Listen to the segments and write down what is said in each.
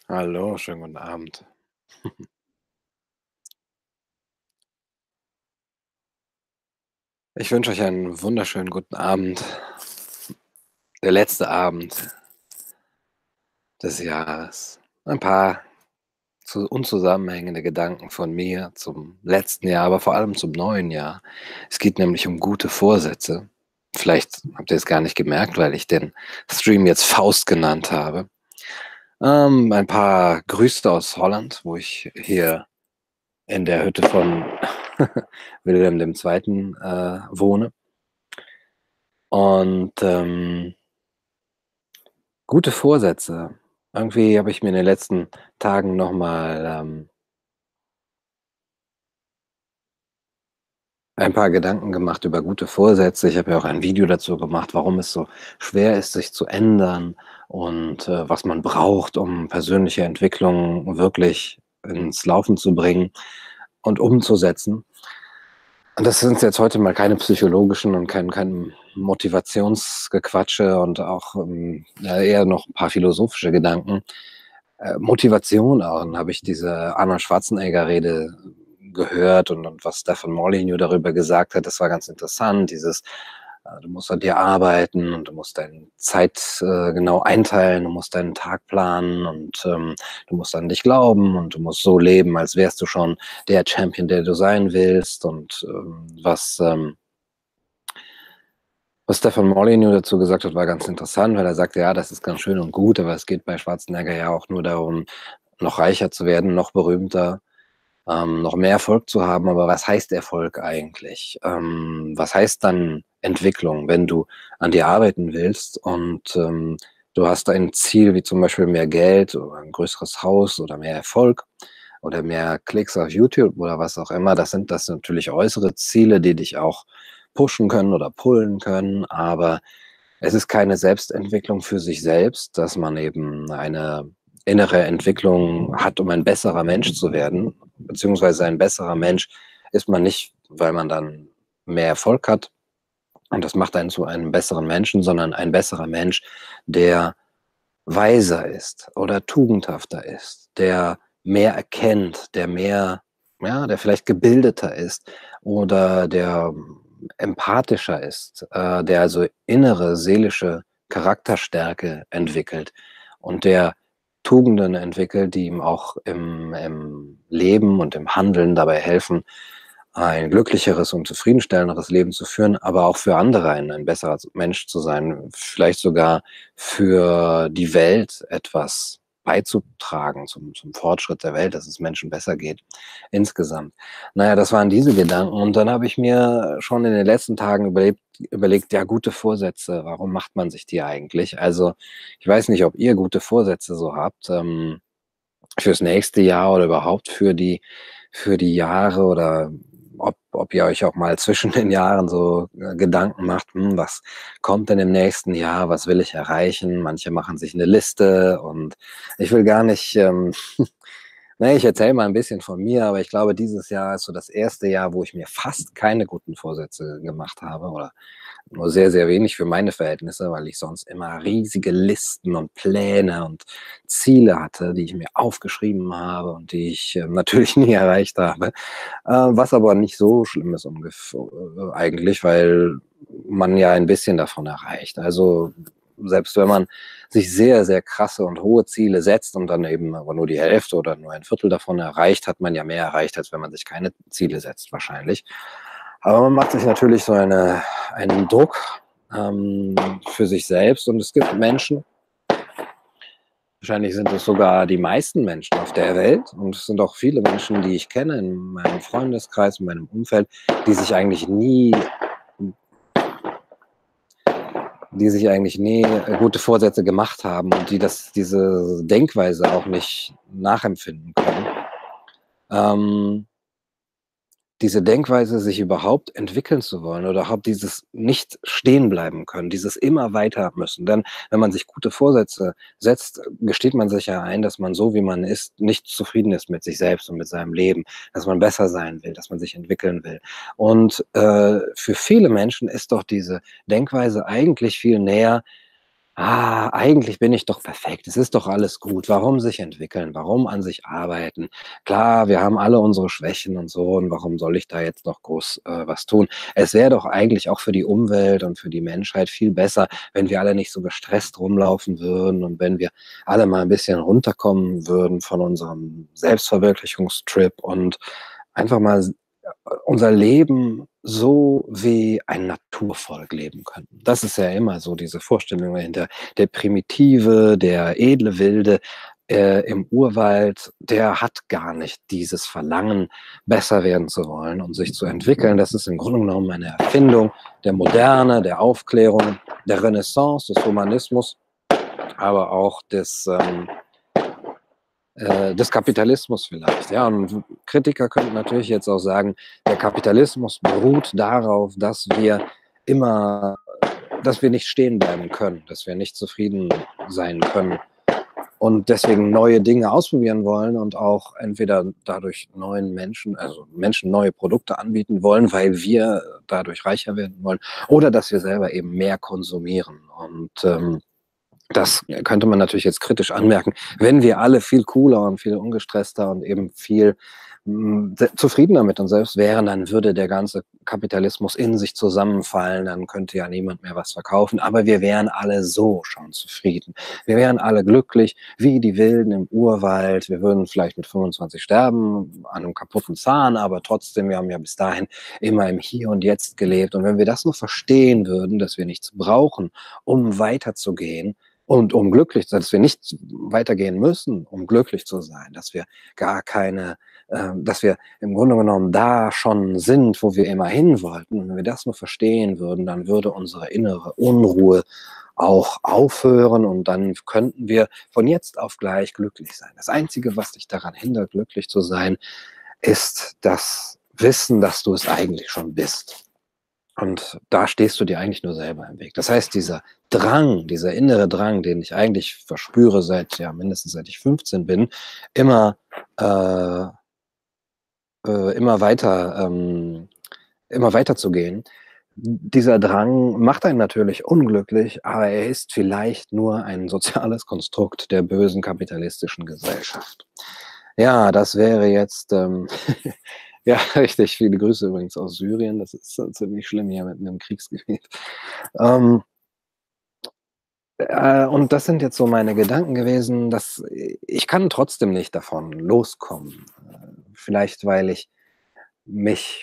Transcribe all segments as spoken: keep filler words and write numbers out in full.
Hallo, schönen guten Abend. Ich wünsche euch einen wunderschönen guten Abend. Der letzte Abend des Jahres. Ein paar zu unzusammenhängende Gedanken von mir zum letzten Jahr, aber vor allem zum neuen Jahr. Es geht nämlich um gute Vorsätze. Vielleicht habt ihr es gar nicht gemerkt, weil ich den Stream jetzt Faust genannt habe. Ähm, ein paar Grüße aus Holland, wo ich hier in der Hütte von Wilhelm dem Zweiten äh, wohne. Und, ähm gute Vorsätze. Irgendwie habe ich mir in den letzten Tagen noch mal, ähm ein paar Gedanken gemacht über gute Vorsätze. Ich habe ja auch ein Video dazu gemacht, warum es so schwer ist, sich zu ändern und, äh, was man braucht, um persönliche Entwicklung wirklich ins Laufen zu bringen und umzusetzen. Und das sind jetzt heute mal keine psychologischen und kein kein Motivationsgequatsche und auch, ähm, ja, eher noch 'n paar philosophische Gedanken. Äh, Motivation auch, dann habe ich diese Arnold Schwarzenegger-Rede gehört und und was Stefan Molyneux darüber gesagt hat, das war ganz interessant. Dieses, äh, du musst an dir arbeiten und du musst deine Zeit, äh, genau einteilen, du musst deinen Tag planen und, ähm, du musst an dich glauben und du musst so leben, als wärst du schon der Champion, der du sein willst und, ähm, was, ähm was Stefan Molyneux dazu gesagt hat, war ganz interessant, weil er sagte: „Ja, das ist ganz schön und gut, aber es geht bei Schwarzenegger ja auch nur darum, noch reicher zu werden, noch berühmter, ähm, noch mehr Erfolg zu haben.“ Aber was heißt Erfolg eigentlich? Ähm, was heißt dann Entwicklung, wenn du an dir arbeiten willst und, ähm, du hast ein Ziel wie zum Beispiel mehr Geld oder ein größeres Haus oder mehr Erfolg oder mehr Klicks auf YouTube oder was auch immer. Das sind das natürlich äußere Ziele, die dich auch pushen können oder pullen können, aber es ist keine Selbstentwicklung für sich selbst, dass man eben eine innere Entwicklung hat, um ein besserer Mensch zu werden, beziehungsweise ein besserer Mensch ist man nicht, weil man dann mehr Erfolg hat und das macht einen zu einem besseren Menschen, sondern ein besserer Mensch, der weiser ist oder tugendhafter ist, der mehr erkennt, der mehr ja, der vielleicht gebildeter ist oder der empathischer ist, äh, der also innere seelische Charakterstärke entwickelt und der Tugenden entwickelt, die ihm auch im im Leben und im Handeln dabei helfen, ein glücklicheres und zufriedenstellenderes Leben zu führen, aber auch für andere ein ein besserer z Mensch zu sein, vielleicht sogar für die Welt etwas beizutragen zum zum Fortschritt der Welt, dass es Menschen besser geht insgesamt. Na ja, das waren diese Gedanken und dann habe ich mir schon in den letzten Tagen überlebt überlegt, ja, gute Vorsätze, warum macht man sich die eigentlich? Also, ich weiß nicht, ob ihr gute Vorsätze so habt, ähm, fürs nächste Jahr oder überhaupt für die für die Jahre oder ob ob ihr euch auch mal zwischen den Jahren so, äh, Gedanken macht: „Hm, was kommt denn im nächsten Jahr? Was will ich erreichen?“ Manche machen sich 'ne Liste und ich will gar nicht, ähm ne, ich erzähle mal 'n bisschen von mir, aber ich glaube, dieses Jahr ist so das erste Jahr, wo ich mir fast keine guten Vorsätze gemacht habe oder nur sehr, sehr wenig für meine Verhältnisse, weil ich sonst immer riesige Listen und Pläne und Ziele hatte, die ich mir aufgeschrieben habe und die ich, ähm, natürlich nie erreicht habe. Äh, was aber nicht so schlimm ist ungef äh, eigentlich, weil man ja ein bisschen davon erreicht. Also, selbst wenn man sich sehr, sehr krasse und hohe Ziele setzt und dann eben aber nur die Hälfte oder nur ein Viertel davon erreicht, hat man ja mehr erreicht, als wenn man sich keine Ziele setzt wahrscheinlich. Aber man macht sich natürlich so eine einen Druck, ähm, für sich selbst und es gibt Menschen wahrscheinlich sind es sogar die meisten Menschen auf der Welt und es sind auch viele Menschen, die ich kenne in meinem Freundeskreis, in meinem Umfeld, die sich eigentlich nie die sich eigentlich nie, äh, gute Vorsätze gemacht haben und die das diese Denkweise auch nicht nachempfinden können. Ähm diese Denkweise, sich überhaupt entwickeln zu wollen oder überhaupt dieses nicht stehen bleiben können, dieses immer weiter müssen. Denn wenn man sich gute Vorsätze setzt, gesteht man sich ja ein, dass man so, wie man ist, nicht zufrieden ist mit sich selbst und mit seinem Leben, dass man besser sein will, dass man sich entwickeln will. Und, äh, für viele Menschen ist doch diese Denkweise eigentlich viel näher „Ah, eigentlich bin ich doch perfekt. Es ist doch alles gut. Warum sich entwickeln? Warum an sich arbeiten? Klar, wir haben alle unsere Schwächen und so und warum soll ich da jetzt noch groß, äh, was tun? Es wäre doch eigentlich auch für die Umwelt und für die Menschheit viel besser, wenn wir alle nicht so gestresst rumlaufen würden und wenn wir alle mal 'n bisschen runterkommen würden von unserem Selbstverwirklichungstrip und einfach mal s äh, unser Leben so wie ein Naturvolk leben könnten.“ Das ist ja immer so diese Vorstellung dahinter. Der Primitive, der edle Wilde, äh, im Urwald, der hat gar nicht dieses Verlangen, besser werden zu wollen und sich zu entwickeln. Das ist im Grunde genommen eine Erfindung der Moderne, der Aufklärung, der Renaissance, des Humanismus, aber auch des, ähm äh, des Kapitalismus vielleicht, ja. Und Kritiker könnten natürlich jetzt auch sagen, der Kapitalismus beruht darauf, dass wir immer dass wir nicht stehen bleiben können, dass wir nicht zufrieden sein können und deswegen neue Dinge ausprobieren wollen und auch entweder dadurch neuen Menschen also Menschen neue Produkte anbieten wollen, weil wir dadurch reicher werden wollen oder dass wir selber eben mehr konsumieren. Und, ähm, das könnte man natürlich jetzt kritisch anmerken. Wenn wir alle viel cooler und viel ungestresster und eben viel, hm, se zufriedener mit uns selbst wären, dann würde der ganze Kapitalismus in sich zusammenfallen, dann könnte ja niemand mehr was verkaufen, aber wir wären alle so schon zufrieden. Wir wären alle glücklich wie die Wilden im Urwald. Wir würden vielleicht mit fünfundzwanzig sterben an 'nem kaputten Zahn, aber trotzdem, wir haben ja bis dahin immer im Hier und Jetzt gelebt. Und wenn wir das nur verstehen würden, dass wir nichts brauchen, um weiterzugehen und um glücklich zu sein, dass wir nicht weitergehen müssen, um glücklich zu sein, dass wir gar keine ähm, dass wir im Grunde genommen da schon sind, wo wir immer hin wollten. Und wenn wir das nur verstehen würden, dann würde unsere innere Unruhe auch aufhören und dann könnten wir von jetzt auf gleich glücklich sein. Das Einzige, was dich daran hindert, glücklich zu sein, ist das Wissen, dass du es eigentlich schon bist. Und da stehst du dir eigentlich nur selber im Weg. Das heißt, dieser Drang, dieser innere Drang, den ich eigentlich verspüre seit ja, mindestens seit ich fünfzehn bin, immer, äh äh, immer weiter ähm, immer weiterzugehen. Dieser Drang macht einen natürlich unglücklich, aber er ist vielleicht nur ein soziales Konstrukt der bösen kapitalistischen Gesellschaft. Ja, das wäre jetzt, ähm ja, richtig, viele Grüße übrigens aus Syrien. Das ist, äh, ziemlich schlimm hier mitten im Kriegsgebiet. Ähm äh, und das sind jetzt so meine Gedanken gewesen, dass i ich kann trotzdem nicht davon loskommen. Äh, vielleicht, weil ich mich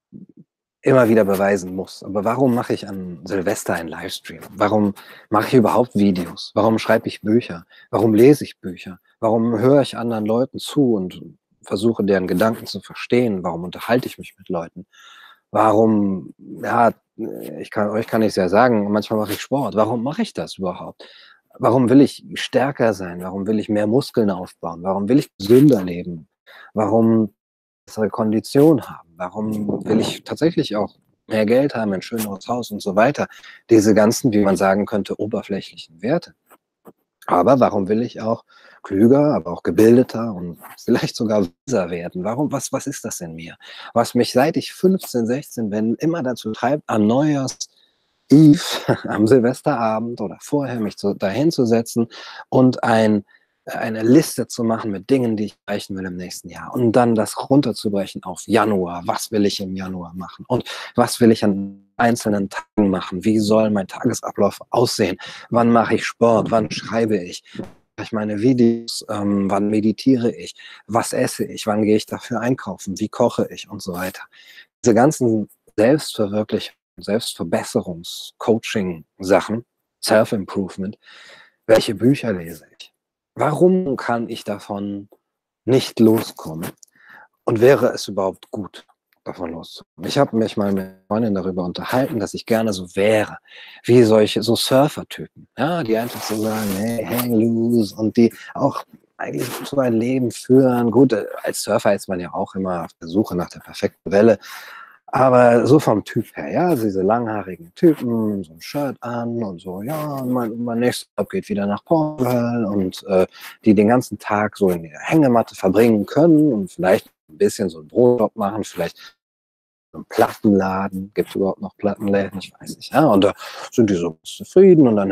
immer wieder beweisen muss. Aber warum mache ich an Silvester einen Livestream? Warum mache ich überhaupt Videos? Warum schreibe ich Bücher? Warum lese ich Bücher? Warum höre ich anderen Leuten zu und versuche, deren Gedanken zu verstehen? Warum unterhalte ich mich mit Leuten? Warum ja, äh, ich kann euch kann ich's ja sagen, manchmal mache ich Sport. Warum mache ich das überhaupt? Warum will ich stärker sein? Warum will ich mehr Muskeln aufbauen? Warum will ich gesünder leben? Warum bessere Kondition haben? Warum will ich tatsächlich auch mehr Geld haben, ein schöneres Haus und so weiter? Diese ganzen, wie man sagen könnte, oberflächlichen Werte. Aber warum will ich auch klüger, aber auch gebildeter und vielleicht sogar weiser werden? Warum was was ist das in mir, was mich, seit ich fünfzehn, sechzehn bin, immer dazu treibt, am Neujahrs Eve, am Silvesterabend oder vorher mich zu da hinzusetzen und ein eine Liste zu machen mit Dingen, die ich erreichen will im nächsten Jahr und dann das runterzubrechen auf Januar. Was will ich im Januar machen und was will ich an einzelnen Tagen machen? Wie soll mein Tagesablauf aussehen? Wann mache ich Sport? Wann schreibe ich? Mache ich meine Videos? Ähm, wann meditiere ich? Was esse ich? Wann gehe ich dafür einkaufen? Wie koche ich und so weiter? Diese ganzen Selbstverwirklichung Selbstverbesserungs Coaching-Sachen, Self-Improvement. Welche Bücher lese ich? Warum kann ich davon nicht loskommen? Und wäre es überhaupt gut, davon loszukommen? Ich habe mich mal mit 'ner Freundin darüber unterhalten, dass ich gerne so wäre wie solche so Surfertypen, ja, die einfach so sagen: „Hey, hang loose“ und die auch eigentlich so ein Leben führen. Gut, äh, als Surfer ist man ja auch immer auf der Suche nach der perfekten Welle, aber so vom Typ her, ja, also diese langhaarigen Typen, so 'n Shirt an und so: „Ja, mein mein nächster Urlaub geht wieder nach Portugal“ und, äh, die den ganzen Tag so in der Hängematte verbringen können und vielleicht 'n bisschen so 'n Bürojob machen, vielleicht im Plattenladen. Gibt's überhaupt noch Plattenläden? Ich weiß nicht, ja. Und da sind die so zufrieden und dann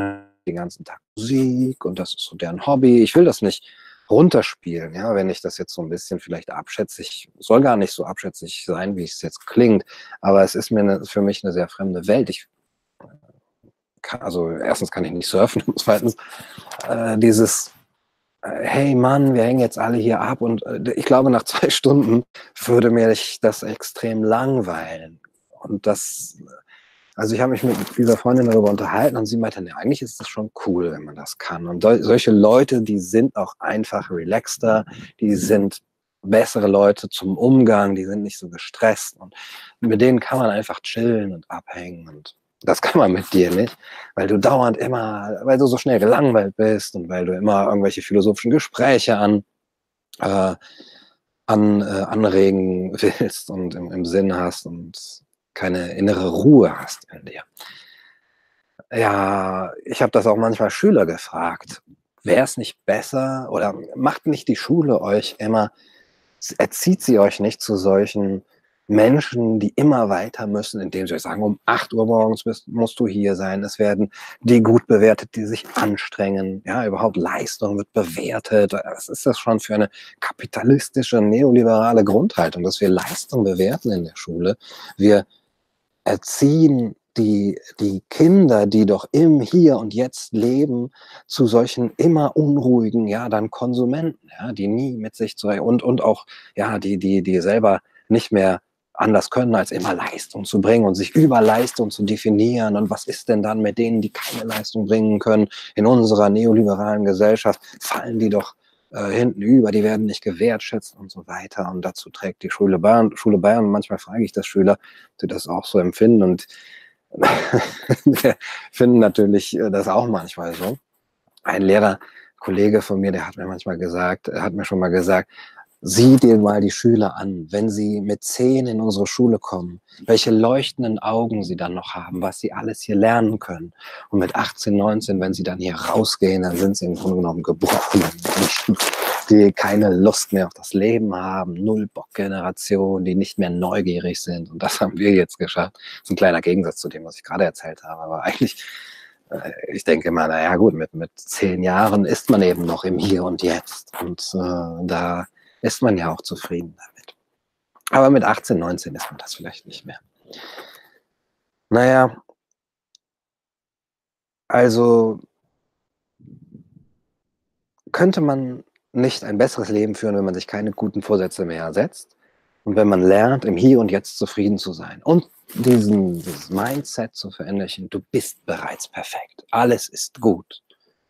den ganzen Tag Musik und das ist so deren Hobby. Ich will das nicht runterspielen, ja, wenn ich das jetzt so ein bisschen vielleicht abschätzig soll gar nicht so abschätzig sein, wie es jetzt klingt, aber es ist mir 'ne für mich eine sehr fremde Welt. Ich kann also, erstens kann ich nicht surfen und zweitens, äh, dieses, äh: „Hey Mann, wir hängen jetzt alle hier ab“ und, äh, ich glaube, nach zwei Stunden würde mich das extrem langweilen. Und das also, ich habe mich mit dieser Freundin darüber unterhalten und sie meinte: „Ne, eigentlich ist das schon cool, wenn man das kann.“ Und sol solche Leute, die sind auch einfach relaxter, die sind bessere Leute zum Umgang, die sind nicht so gestresst und mit denen kann man einfach chillen und abhängen und das kann man mit dir nicht, weil du dauernd immer weil du so schnell gelangweilt bist und weil du immer irgendwelche philosophischen Gespräche an äh, an äh, anregen willst und im im Sinn hast und keine innere Ruhe hast in dir. Ja, ich habe das auch manchmal Schüler gefragt. Wäre es nicht besser oder macht nicht die Schule euch immer erzieht sie euch nicht zu solchen Menschen, die immer weiter müssen, indem sie euch sagen: „Um acht Uhr morgens bist musst du hier sein.“ Es werden die gut bewertet, die sich anstrengen. Ja, überhaupt Leistung wird bewertet. Was ist das schon für eine kapitalistische, neoliberale Grundhaltung, dass wir Leistung bewerten in der Schule? Wir erziehen die die Kinder, die doch im Hier und Jetzt leben, zu solchen immer unruhigen, ja, dann Konsumenten, ja, die nie mit sich zu und und auch, ja, die die die selber nicht mehr anders können, als immer Leistung zu bringen und sich über Leistung zu definieren. Und was ist denn dann mit denen, die keine Leistung bringen können? In unserer neoliberalen Gesellschaft fallen die doch äh, hinten über, die werden nicht gewertschätzt und so weiter. Und dazu trägt die Schule Bayern Schule Bayern. Manchmal frage ich das Schüler, die das auch so empfinden und wir finden natürlich äh, das auch manchmal so. Ein Lehrer Kollege von mir, der hat mir manchmal gesagt hat mir schon mal gesagt: „Sieh dir mal die Schüler an, wenn sie mit zehn in unsere Schule kommen, welche leuchtenden Augen sie dann noch haben, was sie alles hier lernen können. Und mit achtzehn, neunzehn, wenn sie dann hier rausgehen, dann sind sie im Grunde genommen gebrochene Menschen, die keine Lust mehr auf das Leben haben, Null-Bock-Generation, die nicht mehr neugierig sind. Und das haben wir jetzt geschafft.“ Das ist ein kleiner Gegensatz zu dem, was ich gerade erzählt habe, aber eigentlich äh, ich denke mal, na ja gut, mit mit zehn Jahren ist man eben noch im Hier und Jetzt und, äh, da ist man ja auch zufrieden damit. Aber mit achtzehn, neunzehn ist man das vielleicht nicht mehr. Na ja, also könnte man nicht ein besseres Leben führen, wenn man sich keine guten Vorsätze mehr setzt und wenn man lernt, im Hier und Jetzt zufrieden zu sein und diesen dieses Mindset zu verinnerlichen: „Du bist bereits perfekt. Alles ist gut.“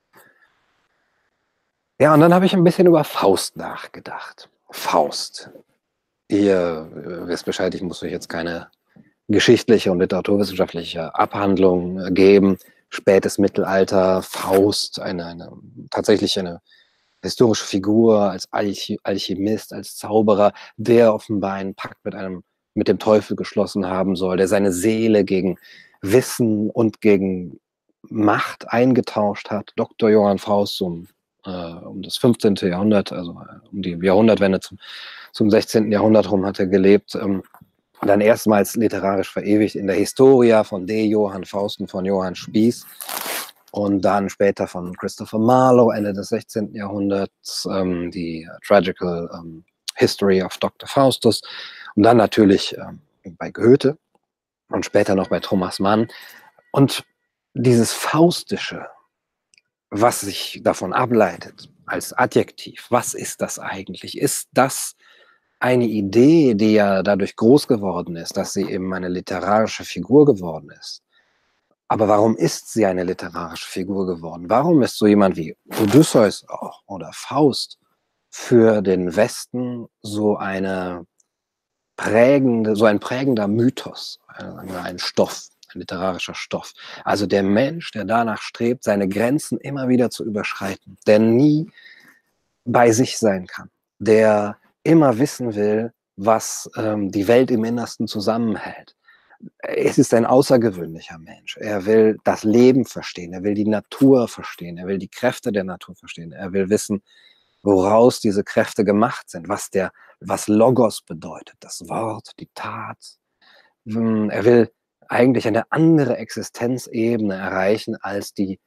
Ja, und dann habe ich ein bisschen über Faust nachgedacht. Faust. Ihr, äh, wisst Bescheid, ich muss euch jetzt keine geschichtliche und literaturwissenschaftliche Abhandlung, äh, geben. Spätes Mittelalter, Faust, eine eine tatsächlich eine historische Figur als Alchi Alchemist, als Zauberer, der offenbar einen Pakt mit einem mit dem Teufel geschlossen haben soll, der seine Seele gegen Wissen und gegen Macht eingetauscht hat. Doktor Johann Faust um, äh, um das fünfzehnte. Jahrhundert, also äh, um die Jahrhundertwende zum, zum sechzehnten. Jahrhundert rum hat er gelebt. Ähm, dann erstmals literarisch verewigt in der Historia von D. Johann Faust und von Johann Spieß und dann später von Christopher Marlowe, Ende des sechzehnten. Jahrhunderts, ähm, die Tragical ähm, History of Doktor Faustus und dann natürlich ähm, bei Goethe und später noch bei Thomas Mann. Und dieses Faustische, was sich davon ableitet als Adjektiv, was ist das eigentlich? Ist das eine Idee, die ja dadurch groß geworden ist, dass sie eben eine literarische Figur geworden ist? Aber warum ist sie eine literarische Figur geworden? Warum ist so jemand wie Odysseus auch oder Faust für den Westen so eine prägende so ein prägender Mythos, äh, sagen wir ein Stoff, ein literarischer Stoff? Also der Mensch, der danach strebt, seine Grenzen immer wieder zu überschreiten, der nie bei sich sein kann, der immer wissen will, was ähm, die Welt im Innersten zusammenhält. Es ist ein außergewöhnlicher Mensch. Er will das Leben verstehen, er will die Natur verstehen, er will die Kräfte der Natur verstehen, er will wissen, woraus diese Kräfte gemacht sind, was der, was Logos bedeutet, das Wort, die Tat. Hm, Er will eigentlich eine andere Existenzebene erreichen als die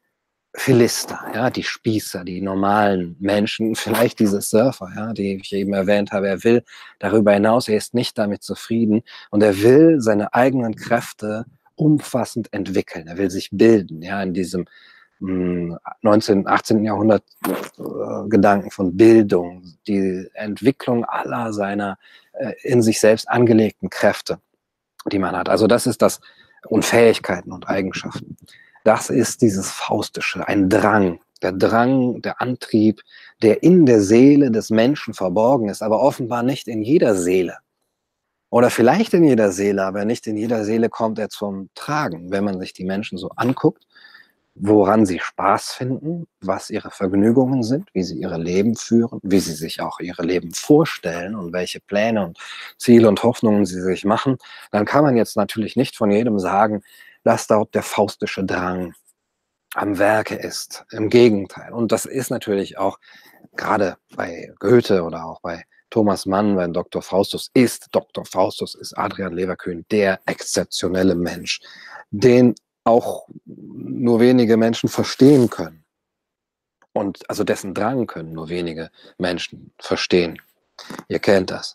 Philister, ja, die Spießer, die normalen Menschen, vielleicht diese Surfer, ja, die ich eben erwähnt habe. Er will darüber hinaus, er ist nicht damit zufrieden und er will seine eigenen Kräfte umfassend entwickeln. Er will sich bilden, ja, in diesem mh, neunzehnten., achtzehnten. Jahrhundert äh, Gedanken von Bildung, die Entwicklung aller seiner äh, in sich selbst angelegten Kräfte, die man hat. Also das ist das, und Fähigkeiten und Eigenschaften. Das ist dieses Faustische, ein Drang, der Drang, der Antrieb, der in der Seele des Menschen verborgen ist, aber offenbar nicht in jeder Seele. Oder vielleicht in jeder Seele, aber nicht in jeder Seele kommt er zum Tragen, wenn man sich die Menschen so anguckt, woran sie Spaß finden, was ihre Vergnügungen sind, wie sie ihre Leben führen, wie sie sich auch ihre Leben vorstellen und welche Pläne und Ziele und Hoffnungen sie sich machen, dann kann man jetzt natürlich nicht von jedem sagen, dass dort der faustische Drang am Werke ist. Im Gegenteil. Und das ist natürlich auch gerade bei Goethe oder auch bei Thomas Mann, bei Doktor Faustus ist, Doktor Faustus ist Adrian Leverkühn der exzeptionelle Mensch, den auch nur wenige Menschen verstehen können. Und also dessen Drang können nur wenige Menschen verstehen. Ihr kennt das.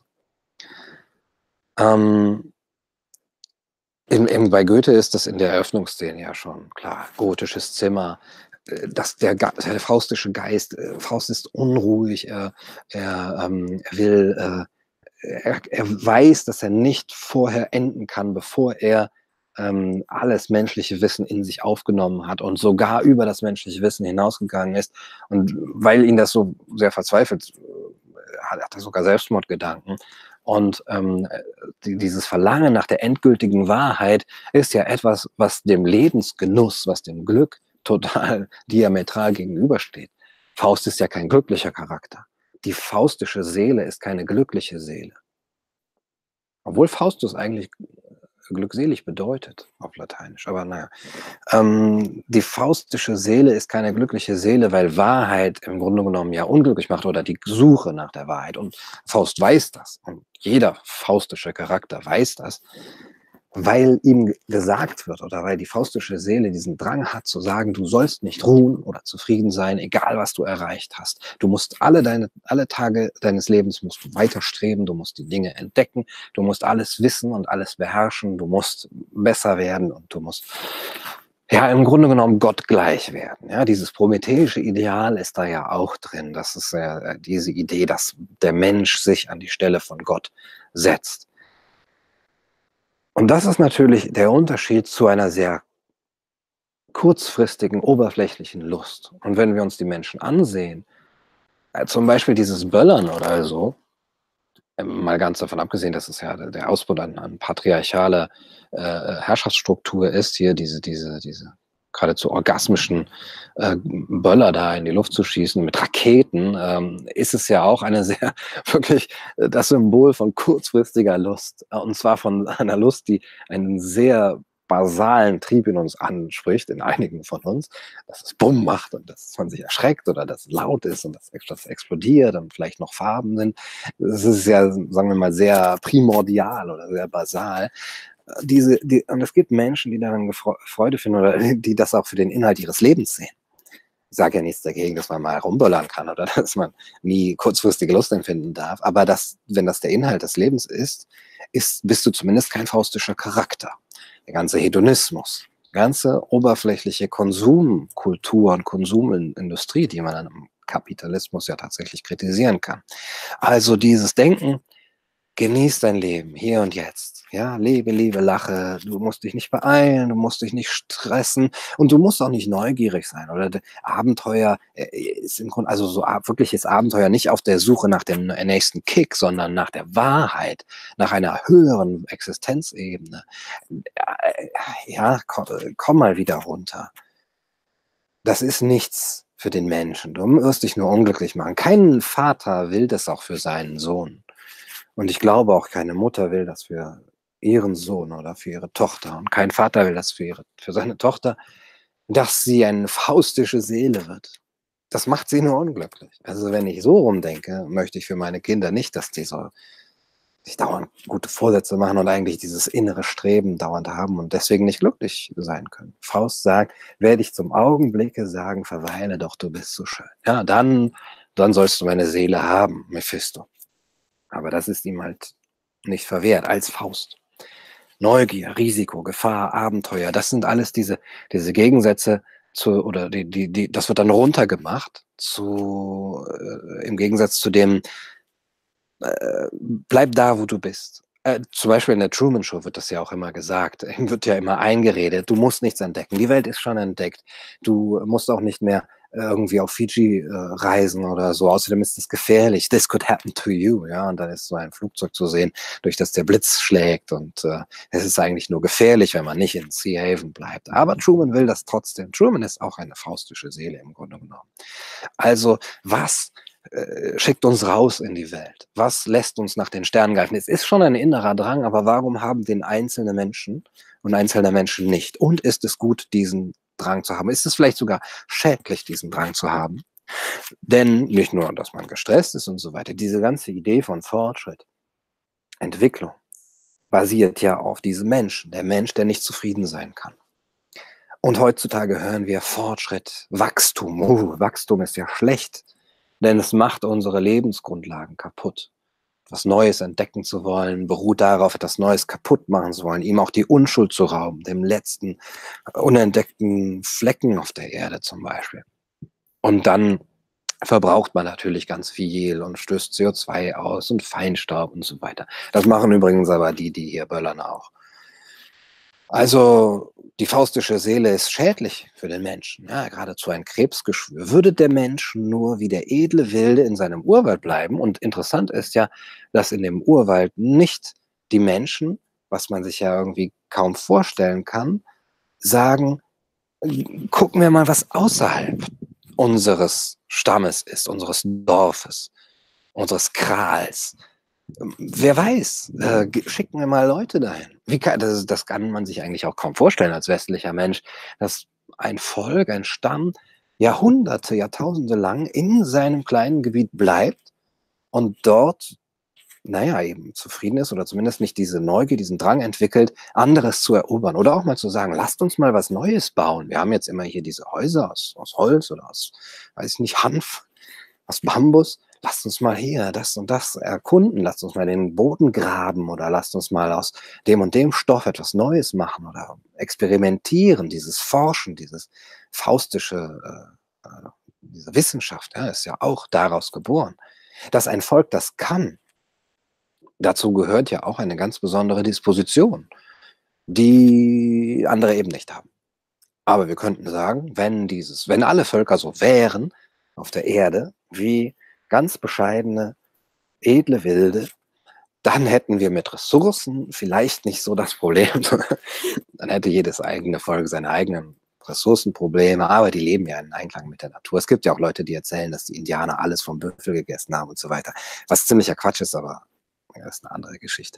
Ähm, in, in, bei Goethe ist das in der Eröffnungsszene ja schon klar. Gotisches Zimmer, dass der, der faustische Geist, Faust ist unruhig, er, er, ähm, er will, äh, er, er weiß, dass er nicht vorher enden kann, bevor er ähm, alles menschliche Wissen in sich aufgenommen hat und sogar über das menschliche Wissen hinausgegangen ist. Und weil ihn das so sehr verzweifelt, hat, hat er sogar Selbstmordgedanken. Und ähm, die, dieses Verlangen nach der endgültigen Wahrheit ist ja etwas, was dem Lebensgenuss, was dem Glück total diametral gegenübersteht. Faust ist ja kein glücklicher Charakter. Die faustische Seele ist keine glückliche Seele. Obwohl Faustus eigentlich glückselig bedeutet auf Lateinisch. Aber naja, ähm, die faustische Seele ist keine glückliche Seele, weil Wahrheit im Grunde genommen ja unglücklich macht oder die Suche nach der Wahrheit. Und Faust weiß das. Und jeder faustische Charakter weiß das, weil ihm gesagt wird oder weil die faustische Seele diesen Drang hat zu sagen, du sollst nicht ruhen oder zufrieden sein, egal was du erreicht hast. Du musst alle deine, alle Tage deines Lebens musst du weiter streben, du musst die Dinge entdecken, du musst alles wissen und alles beherrschen, du musst besser werden und du musst ja im Grunde genommen Gott gleich werden. Ja, dieses prometheische Ideal ist da ja auch drin. Das ist ja diese Idee, dass der Mensch sich an die Stelle von Gott setzt. Und das ist natürlich der Unterschied zu einer sehr kurzfristigen, oberflächlichen Lust. Und wenn wir uns die Menschen ansehen, äh, zum Beispiel dieses Böllern oder so, äh, mal ganz davon abgesehen, dass es ja der Ausbruch an, an patriarchaler äh, Herrschaftsstruktur ist, hier diese, diese, diese geradezu orgasmischen äh, Böller da in die Luft zu schießen mit Raketen, ähm, ist es ja auch eine sehr, wirklich äh, das Symbol von kurzfristiger Lust. Äh, und zwar von einer Lust, die einen sehr basalen Trieb in uns anspricht, in einigen von uns, dass es Bumm macht und dass man sich erschreckt oder dass es laut ist und dass das explodiert und vielleicht noch Farben sind. Das ist ja, sagen wir mal, sehr primordial oder sehr basal. Diese, die, und es gibt Menschen, die daran Freude finden oder die das auch für den Inhalt ihres Lebens sehen. Ich sage ja nichts dagegen, dass man mal rumböllern kann oder dass man nie kurzfristige Lust empfinden darf. Aber das, wenn das der Inhalt des Lebens ist, ist, bist du zumindest kein faustischer Charakter. Der ganze Hedonismus, ganze oberflächliche Konsumkultur und Konsumindustrie, die man dann im Kapitalismus ja tatsächlich kritisieren kann. Also dieses Denken, genieß dein Leben, hier und jetzt. Ja, lebe, lebe, lache. Du musst dich nicht beeilen, du musst dich nicht stressen und du musst auch nicht neugierig sein. Oder Abenteuer ist im Grunde, also so wirkliches Abenteuer nicht auf der Suche nach dem nächsten Kick, sondern nach der Wahrheit, nach einer höheren Existenzebene. Ja, komm, komm mal wieder runter. Das ist nichts für den Menschen. Du wirst dich nur unglücklich machen. Kein Vater will das auch für seinen Sohn. Und ich glaube auch, keine Mutter will das für ihren Sohn oder für ihre Tochter. Und kein Vater will das für, ihre, für seine Tochter, dass sie eine faustische Seele wird. Das macht sie nur unglücklich. Also wenn ich so rumdenke, möchte ich für meine Kinder nicht, dass die so sich dauernd gute Vorsätze machen und eigentlich dieses innere Streben dauernd haben und deswegen nicht glücklich sein können. Faust sagt: „Werde ich zum Augenblicke sagen, verweile doch, du bist so schön. Ja, dann dann sollst du meine Seele haben, Mephisto.“ Aber das ist ihm halt nicht verwehrt als Faust. Neugier, Risiko, Gefahr, Abenteuer, das sind alles diese diese Gegensätze zu oder die die die das wird dann runtergemacht zu äh, im Gegensatz zu dem, äh, bleib da, wo du bist. Äh, zum Beispiel in der Truman Show wird das ja auch immer gesagt. Ihm wird ja immer eingeredet, du musst nichts entdecken. Die Welt ist schon entdeckt. Du musst auch nicht mehr äh, irgendwie auf Fiji äh, reisen oder so. Außerdem ist es gefährlich. This could happen to you. Ja, und dann ist so ein Flugzeug zu sehen, durch das der Blitz schlägt. Und äh, es ist eigentlich nur gefährlich, wenn man nicht in Sea Haven bleibt. Aber Truman will das trotzdem. Truman ist auch eine faustische Seele im Grunde genommen. Also was äh, schickt uns raus in die Welt? Was lässt uns nach den Sternen greifen? Es ist schon ein innerer Drang, aber warum haben den einzelne Menschen und einzelne Menschen nicht? Und ist es gut, diesen Drang zu haben? Ist es vielleicht sogar schädlich, diesen Drang zu haben? Denn nicht nur, dass man gestresst ist und so weiter, diese ganze Idee von Fortschritt, Entwicklung, basiert ja auf diesem Menschen, der Mensch, der nicht zufrieden sein kann. Und heutzutage hören wir Fortschritt, Wachstum. Oh, Wachstum ist ja schlecht, denn es macht unsere Lebensgrundlagen kaputt. Was Neues entdecken zu wollen, beruht darauf, etwas Neues kaputt machen zu wollen, ihm auch die Unschuld zu rauben, dem letzten unentdeckten Flecken auf der Erde zum Beispiel. Und dann verbraucht man natürlich ganz viel und stößt C O zwei aus und Feinstaub und so weiter. Das machen übrigens aber die, die hier böllern auch. Also die faustische Seele ist schädlich für den Menschen, ja, geradezu ein Krebsgeschwür. Würde der Mensch nur wie der edle Wilde in seinem Urwald bleiben, und interessant ist ja, dass in dem Urwald nicht die Menschen, was man sich ja irgendwie kaum vorstellen kann, sagen, gucken wir mal, was außerhalb unseres Stammes ist, unseres Dorfes, unseres Krals. Wer weiß, äh, schicken wir mal Leute dahin. Wie kann, das, das kann man sich eigentlich auch kaum vorstellen als westlicher Mensch, dass ein Volk, ein Stamm Jahrhunderte, Jahrtausende lang in seinem kleinen Gebiet bleibt und dort, naja, eben zufrieden ist oder zumindest nicht diese Neugier, diesen Drang entwickelt, anderes zu erobern. Oder auch mal zu sagen, lasst uns mal was Neues bauen. Wir haben jetzt immer hier diese Häuser aus, aus Holz oder aus, weiß ich nicht, Hanf, aus Bambus. Lasst uns mal hier das und das erkunden, lasst uns mal den Boden graben oder lasst uns mal aus dem und dem Stoff etwas Neues machen oder experimentieren, dieses Forschen, dieses faustische, äh, äh, diese Wissenschaft, ja, ist ja auch daraus geboren. Dass ein Volk das kann, dazu gehört ja auch eine ganz besondere Disposition, die andere eben nicht haben. Aber wir könnten sagen, wenn dieses, wenn alle Völker so wären auf der Erde, wie ganz bescheidene, edle Wilde, dann hätten wir mit Ressourcen vielleicht nicht so das Problem. Dann hätte jedes eigene Volk seine eigenen Ressourcenprobleme, aber die leben ja in Einklang mit der Natur. Es gibt ja auch Leute, die erzählen, dass die Indianer alles vom Büffel gegessen haben und so weiter. Was ziemlicher Quatsch ist, aber das ist eine andere Geschichte.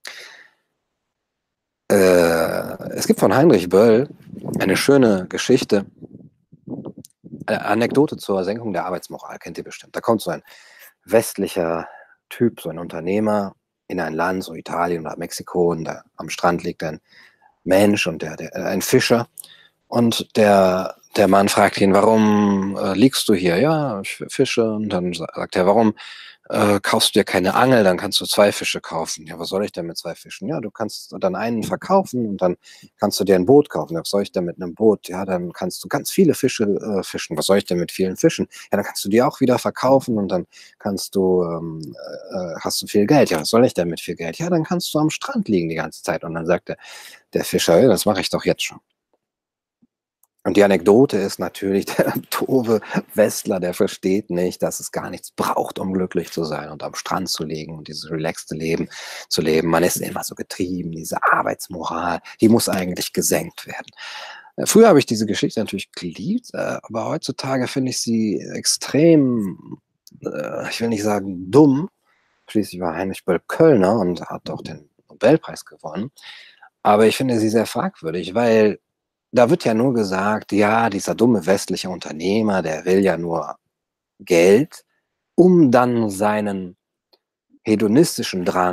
Äh, es gibt von Heinrich Böll eine schöne Geschichte, eine Anekdote zur Senkung der Arbeitsmoral, kennt ihr bestimmt. Da kommt so ein westlicher Typ, so ein Unternehmer in ein Land, so Italien oder Mexiko, und da am Strand liegt ein Mensch und der, der, ein Fischer, und der, der Mann fragt ihn, warum äh, liegst du hier? Ja, ich fische. Und dann sagt er, warum äh, kaufst du dir keine Angel, dann kannst du zwei Fische kaufen. Ja, was soll ich denn mit zwei Fischen? Ja, du kannst dann einen verkaufen und dann kannst du dir ein Boot kaufen. Ja, was soll ich denn mit einem Boot? Ja, dann kannst du ganz viele Fische äh, fischen. Was soll ich denn mit vielen Fischen? Ja, dann kannst du die auch wieder verkaufen und dann kannst du, ähm, äh, hast du viel Geld. Ja, was soll ich denn mit viel Geld? Ja, dann kannst du am Strand liegen die ganze Zeit. Und dann sagt der, der Fischer, ja, das mache ich doch jetzt schon. Und die Anekdote ist natürlich, der doofe Westler, der versteht nicht, dass es gar nichts braucht, um glücklich zu sein und am Strand zu liegen und dieses relaxte Leben zu leben. Man ist immer so getrieben, diese Arbeitsmoral, die muss eigentlich gesenkt werden. Früher habe ich diese Geschichte natürlich geliebt, aber heutzutage finde ich sie extrem, ich will nicht sagen dumm. Schließlich war Heinrich Böll Kölner und hat auch den Nobelpreis gewonnen. Aber ich finde sie sehr fragwürdig, weil da wird ja nur gesagt, ja, dieser dumme westliche Unternehmer, der will ja nur Geld, um dann seinen hedonistischen Drang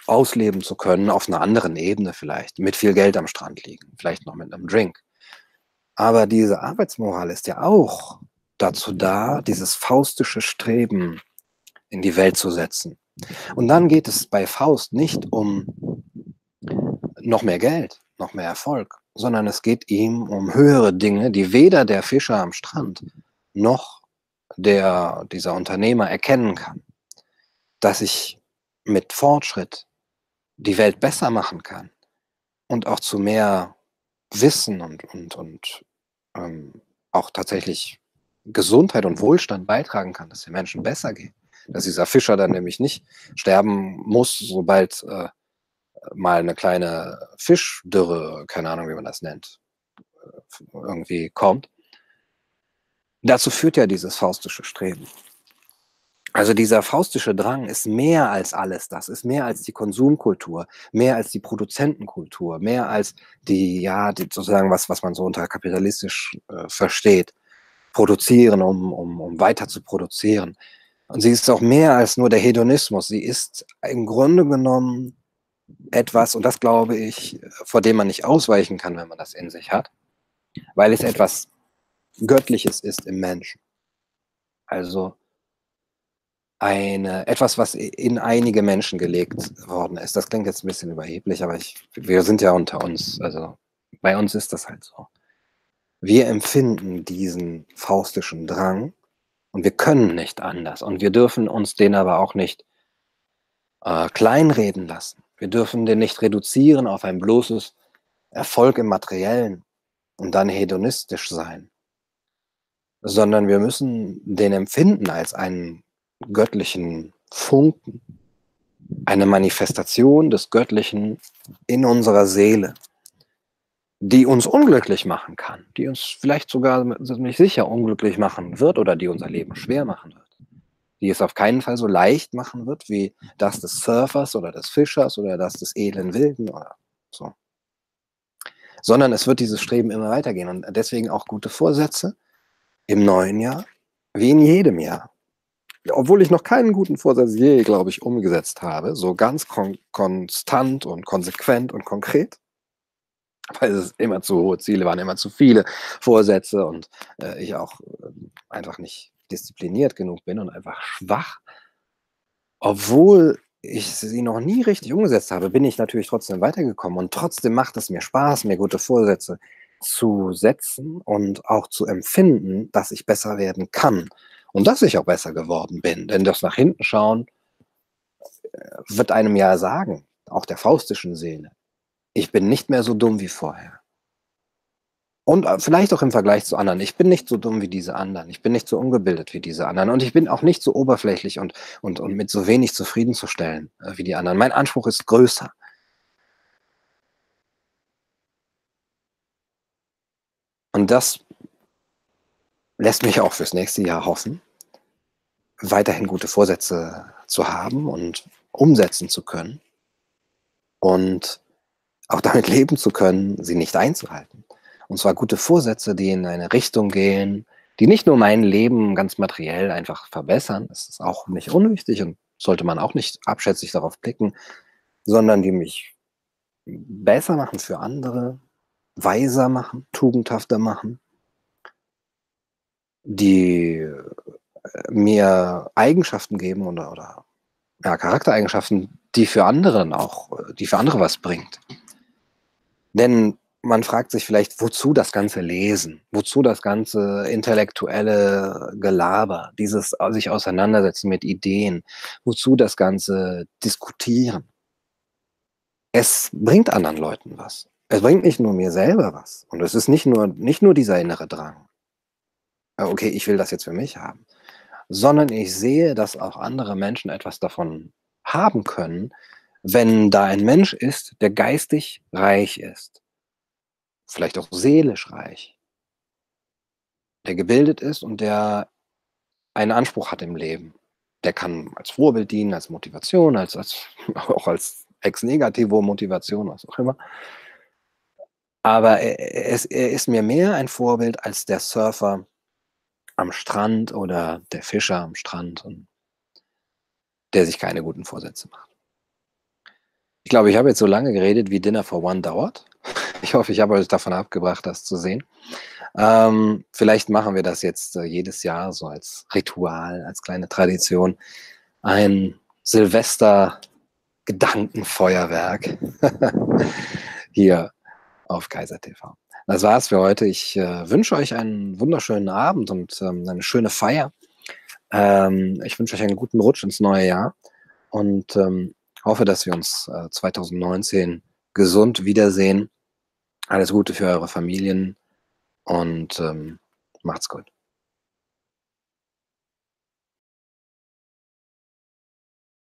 ausleben zu können auf einer anderen Ebene vielleicht, mit viel Geld am Strand liegen, vielleicht noch mit einem Drink. Aber diese Arbeitsmoral ist ja auch dazu da, dieses faustische Streben in die Welt zu setzen. Und dann geht es bei Faust nicht um noch mehr Geld, noch mehr Erfolg, sondern es geht ihm um höhere Dinge, die weder der Fischer am Strand noch der, dieser Unternehmer erkennen kann. Dass ich mit Fortschritt die Welt besser machen kann und auch zu mehr Wissen und, und, und ähm, auch tatsächlich Gesundheit und Wohlstand beitragen kann, dass den Menschen besser geht. Dass dieser Fischer dann nämlich nicht sterben muss, sobald äh, mal eine kleine Fischdürre, keine Ahnung, wie man das nennt, irgendwie kommt. Dazu führt ja dieses faustische Streben. Also dieser faustische Drang ist mehr als alles das, ist mehr als die Konsumkultur, mehr als die Produzentenkultur, mehr als die, ja, die, sozusagen was, was man so unter kapitalistisch äh, versteht. Produzieren, um, um, um weiter zu produzieren. Und sie ist auch mehr als nur der Hedonismus. Sie ist im Grunde genommen etwas, und das glaube ich, vor dem man nicht ausweichen kann, wenn man das in sich hat, weil es etwas Göttliches ist im Menschen. Also eine, etwas, was in einige Menschen gelegt worden ist. Das klingt jetzt ein bisschen überheblich, aber ich, wir sind ja unter uns. Also bei uns ist das halt so. Wir empfinden diesen faustischen Drang und wir können nicht anders. Und wir dürfen uns den aber auch nicht äh, kleinreden lassen. Wir dürfen den nicht reduzieren auf ein bloßes Erfolg im Materiellen und dann hedonistisch sein, sondern wir müssen den empfinden als einen göttlichen Funken, eine Manifestation des Göttlichen in unserer Seele, die uns unglücklich machen kann, die uns vielleicht sogar nicht sicher unglücklich machen wird oder die unser Leben schwer machen wird, die es auf keinen Fall so leicht machen wird wie das des Surfers oder des Fischers oder das des edlen Wilden oder so. Sondern es wird dieses Streben immer weitergehen und deswegen auch gute Vorsätze im neuen Jahr, wie in jedem Jahr. Obwohl ich noch keinen guten Vorsatz je, glaube ich, umgesetzt habe, so ganz kon konstant und konsequent und konkret, weil es immer zu hohe Ziele waren, immer zu viele Vorsätze und äh, ich auch äh, einfach nicht diszipliniert genug bin und einfach schwach. Obwohl ich sie noch nie richtig umgesetzt habe, bin ich natürlich trotzdem weitergekommen und trotzdem macht es mir Spaß, mir gute Vorsätze zu setzen und auch zu empfinden, dass ich besser werden kann und dass ich auch besser geworden bin. Denn das nach hinten schauen äh, wird einem ja sagen, auch der faustischen Seele, ich bin nicht mehr so dumm wie vorher. Und äh, vielleicht auch im Vergleich zu anderen. Ich bin nicht so dumm wie diese anderen. Ich bin nicht so ungebildet wie diese anderen. Und ich bin auch nicht so oberflächlich und, und, und mit so wenig zufriedenzustellen äh, wie die anderen. Mein Anspruch ist größer. Und das lässt mich auch fürs nächste Jahr hoffen, weiterhin gute Vorsätze zu haben und umsetzen zu können und auch damit leben zu können, sie nicht einzuhalten. Und zwar gute Vorsätze, die in eine Richtung gehen, die nicht nur mein Leben ganz materiell einfach verbessern, das ist auch nicht unwichtig und sollte man auch nicht abschätzig darauf blicken, sondern die mich besser machen für andere, weiser machen, tugendhafter machen, die äh, mir Eigenschaften geben oder, oder ja, Charaktereigenschaften, die für anderen auch, äh, die für andere was bringt. Denn man fragt sich vielleicht, wozu das ganze Lesen? Wozu das ganze intellektuelle Gelaber, dieses sich auseinandersetzen mit Ideen? Wozu das ganze Diskutieren? Es bringt anderen Leuten was. Es bringt nicht nur mir selber was. Und es ist nicht nur, nicht nur dieser innere Drang. äh, Okay, ich will das jetzt für mich haben. Sondern ich sehe, dass auch andere Menschen etwas davon haben können, wenn da ein Mensch ist, der geistig reich ist. Vielleicht auch seelisch reich, der gebildet ist und der einen Anspruch hat im Leben. Der kann als Vorbild dienen, als Motivation, als, als auch als Ex-Negativo-Motivation, was auch immer. Aber er, er, ist, er ist mir mehr ein Vorbild als der Surfer am Strand oder der Fischer am Strand, und der sich keine guten Vorsätze macht. Ich glaube, ich habe jetzt so lange geredet, wie Dinner for One dauert. Ich hoffe, ich habe euch davon abgebracht, das zu sehen. Ähm, vielleicht machen wir das jetzt, äh, jedes Jahr so als Ritual, als kleine Tradition. Ein Silvester-Gedankenfeuerwerk hier auf Kaiser T V. Das war's für heute. Ich, äh, wünsche euch einen wunderschönen Abend und, ähm, eine schöne Feier. Ähm, ich wünsche euch einen guten Rutsch ins neue Jahr und, ähm, hoffe, dass wir uns, äh, zweitausendneunzehn gesund wiedersehen. Alles Gute für eure Familien und, ähm, macht's gut.